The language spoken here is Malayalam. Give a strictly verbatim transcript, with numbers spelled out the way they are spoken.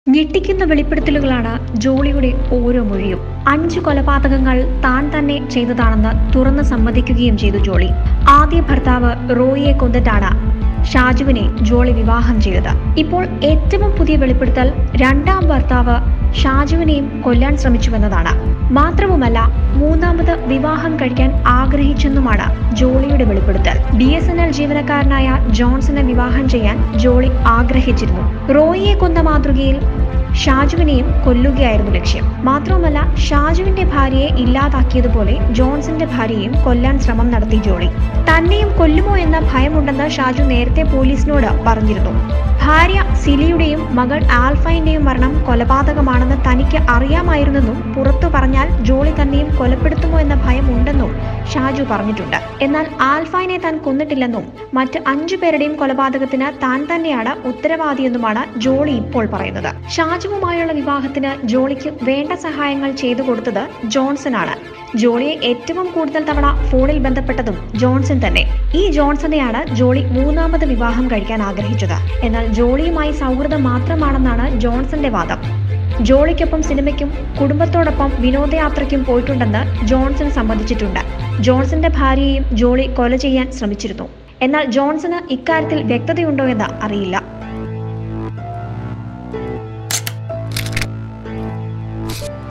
ഞെട്ടിക്കുന്ന വെളിപ്പെടുത്തലുകളാണ് ജോളിയുടെ ഓരോ മൊഴിയും. അഞ്ചു കൊലപാതകങ്ങൾ താൻ തന്നെ ചെയ്തതാണെന്ന് തുറന്ന് സമ്മതിക്കുകയും ചെയ്തു ജോളി. ആദ്യ ഭർത്താവ് റോയിയെ കൊന്നിട്ടാണ് ഷാജുവിനെ ജോളി വിവാഹം ചെയ്തത്. ഇപ്പോൾ ഏറ്റവും പുതിയ വെളിപ്പെടുത്തൽ രണ്ടാം ഭർത്താവ് ഷാജുവിനെയും കൊല്ലാൻ ശ്രമിച്ചുവെന്നതാണ്. മാത്രവുമല്ല, മൂന്നാമത് വിവാഹം കഴിക്കാൻ ആഗ്രഹിച്ചെന്നുമാണ് ജോളിയുടെ വെളിപ്പെടുത്തൽ. ബി എസ് എൻ എൽ ജീവനക്കാരനായ ജോൺസനെ വിവാഹം ചെയ്യാൻ ജോളി ആഗ്രഹിച്ചിരുന്നു. റോയിയെ കൊന്ന മാതൃകയിൽ ഷാജുവിനെയും കൊല്ലുകയായിരുന്നു ലക്ഷ്യം. മാത്രവുമല്ല, ഷാജുവിന്റെ ഭാര്യയെ ഇല്ലാതാക്കിയതുപോലെ ജോൺസന്റെ ഭാര്യയെയും കൊല്ലാൻ ശ്രമം നടത്തി ജോളി. തന്നെയും കൊല്ലുമോ എന്ന ഭയമുണ്ടെന്ന് ഷാജു നേരത്തെ പോലീസിനോട് പറഞ്ഞിരുന്നു. ഭാര്യ സിലിയുടെയും മകൾ ആൽഫൈന്റെയും മരണം കൊലപാതകമാണെന്ന് തനിക്ക് അറിയാമായിരുന്നെന്നും പുറത്തു പറഞ്ഞാൽ ജോളി തന്നെയും കൊലപ്പെടുത്തുമോ എന്ന ഭയം ഉണ്ടെന്നും ഷാജു പറഞ്ഞിട്ടുണ്ട്. എന്നാൽ ആൽഫൈനെ താൻ കൊന്നിട്ടില്ലെന്നും മറ്റ് അഞ്ചു പേരുടെയും കൊലപാതകത്തിന് താൻ തന്നെയാണ് ഉത്തരവാദിയെന്നുമാണ് ജോളി ഇപ്പോൾ പറയുന്നത്. ഷാജുവുമായുള്ള വിവാഹത്തിന് ജോളിക്ക് വേണ്ട സഹായങ്ങൾ ചെയ്തു കൊടുത്തത് ജോൺസൺ ആണ്. ജോളിയെ ഏറ്റവും കൂടുതൽ തവണ ഫോണിൽ ബന്ധപ്പെട്ടതും ജോൺസൺ തന്നെ. ഈ ജോൺസണെയാണ് ജോളി മൂന്നാമത് വിവാഹം കഴിക്കാൻ ആഗ്രഹിച്ചത്. എന്നാൽ ജോളിയുമായി സൗഹൃദം മാത്രമാണെന്നാണ് ജോൺസന്റെ വാദം. ജോളിക്കൊപ്പം സിനിമയ്ക്കും കുടുംബത്തോടൊപ്പം വിനോദയാത്രയ്ക്കും പോയിട്ടുണ്ടെന്ന് ജോൺസൺ സമ്മതിച്ചിട്ടുണ്ട്. ജോൺസന്റെ ഭാര്യയെയും ജോളി കൊല ചെയ്യാൻ ശ്രമിച്ചിരുന്നു. എന്നാൽ ജോൺസന് ഇക്കാര്യത്തിൽ വ്യക്തതയുണ്ടോ എന്ന് അറിയില്ല.